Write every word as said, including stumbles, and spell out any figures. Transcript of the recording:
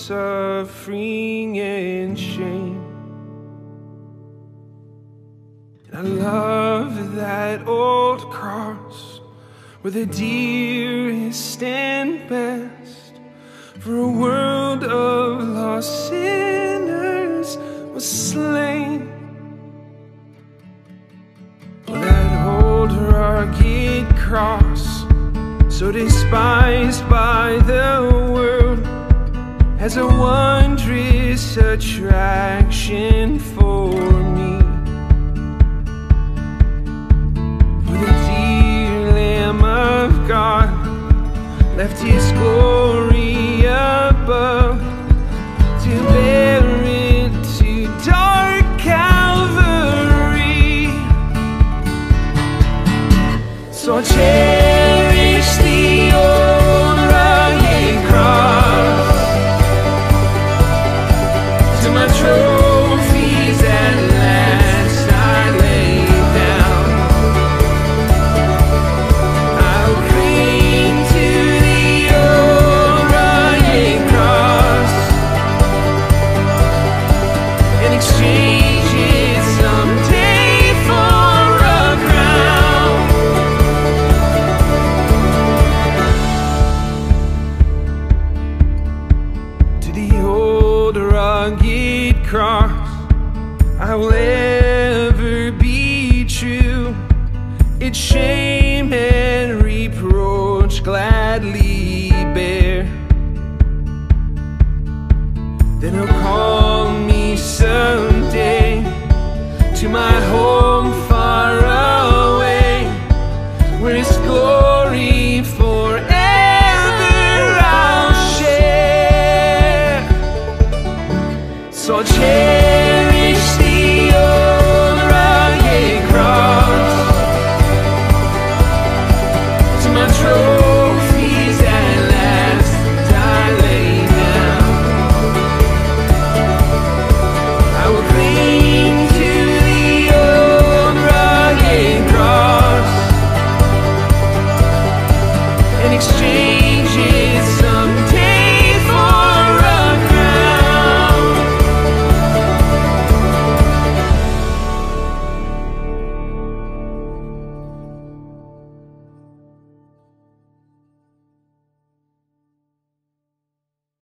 suffering and shame. And I love that old cross where the dearest and best for a world of lost sinners was slain. Oh, that old rugged cross, so despised by the world, has a wondrous attraction for me. For the dear Lamb of God left his glory above to bear it to dark Calvary. So cherish the old rugged cross, to my trophies at last I lay down. I'll cling to the old rugged cross and exchange it someday for a crown. To the old rugged cross I will ever be true. Its shame and reproach gladly bear. Then he'll call me someday to my home far away, where his glory forever I'll share. So cherish